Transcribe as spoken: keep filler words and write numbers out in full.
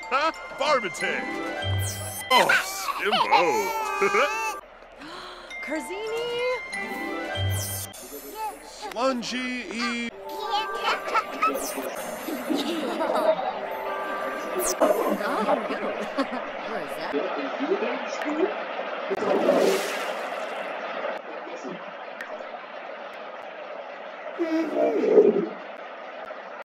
Barbate. Oh, Skimbo. Carzini. Slungy E. Who is that?